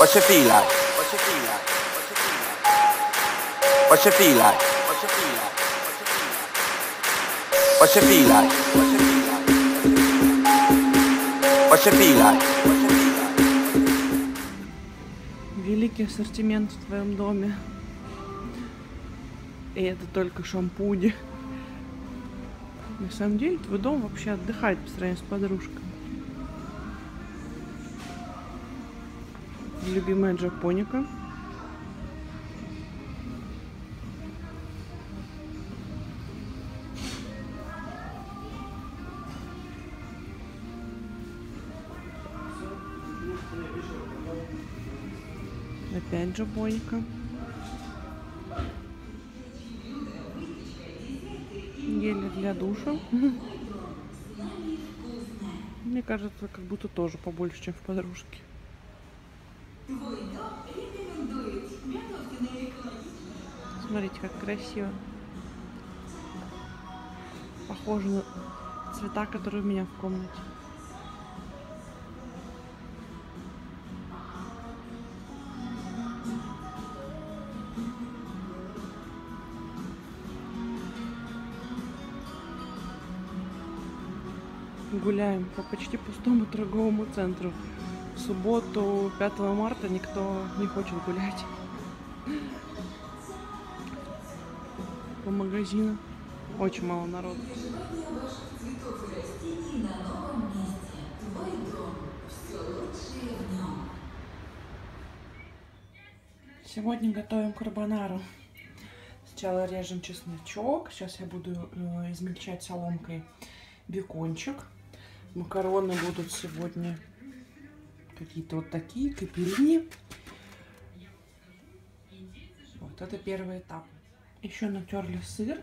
What's it feel like? What's it feel like? What's it feel like? What's it feel like? Великий ассортимент в твоем доме. И это только шампуни. На самом деле твой дом вообще отдыхает по сравнению с подружкой. Любимая джапоника. Опять джапоника. Гели для душа. Мне кажется, как будто тоже побольше, чем в подружке. Смотрите, как красиво. Похоже на цвета, которые у меня в комнате. Гуляем по почти пустому торговому центру. В субботу, 5 марта, никто не хочет гулять. По магазинам очень мало народу. Сегодня готовим карбонару. Сначала режем чесночок. Сейчас я буду измельчать соломкой бекончик. Макароны будут сегодня какие-то вот такие, капеллини. Вот это первый этап. Еще натерли сыр.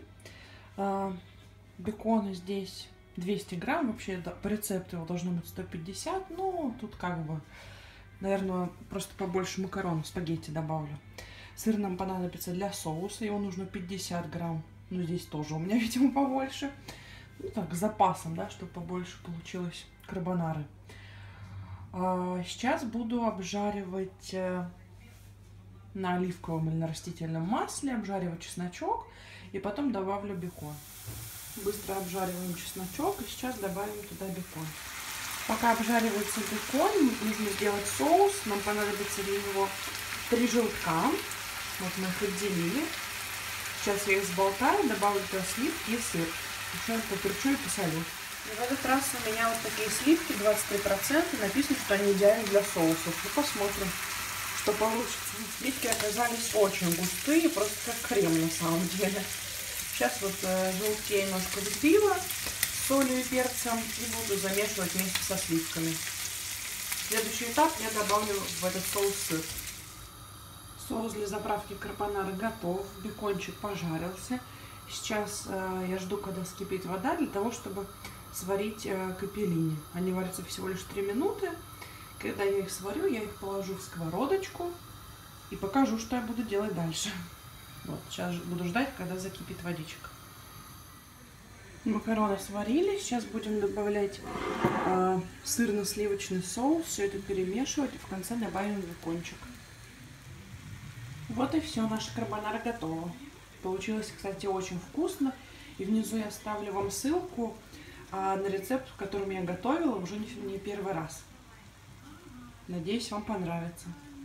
Бекона здесь 200 грамм. Вообще по рецепту его должно быть 150. Но тут как бы, наверное, просто побольше макарон, спагетти добавлю. Сыр нам понадобится для соуса. Его нужно 50 грамм. Ну, здесь тоже у меня, видимо, побольше. Ну, так, с запасом, да, чтобы побольше получилось карбонары. Сейчас буду обжаривать на оливковом или на растительном масле, обжаривать чесночок, и потом добавлю бекон. Быстро обжариваем чесночок, и сейчас добавим туда бекон. Пока обжаривается бекон, нужно сделать соус. Нам понадобится для него 3 желтка. Вот мы их отделили. Сейчас я их взболтаю, добавлю туда сливки и сыр. Еще поперчу и посолю. И в этот раз у меня вот такие сливки 23%. Написано, что они идеальны для соусов. Ну, посмотрим, что получится. Сливки оказались очень густые, просто как крем на самом деле. Сейчас вот желтки я немножко взбила с солью и перцем и буду замешивать вместе со сливками. Следующий этап я добавлю в этот соус сыр. Соус для заправки карбонары готов. Бекончик пожарился. Сейчас я жду, когда вскипит вода, для того, чтобы сварить капеллини. Они варятся всего лишь 3 минуты. Когда я их сварю, я их положу в сковородочку и покажу, что я буду делать дальше. Вот, сейчас буду ждать, когда закипит водичка. Макароны сварились. Сейчас будем добавлять сырно-сливочный соус. Все это перемешивать и в конце добавим бекончик. Вот и все, наша карбонара готова. Получилось, кстати, очень вкусно. И внизу я оставлю вам ссылку на рецепт, в котором я готовила уже не первый раз. Надеюсь, вам понравится.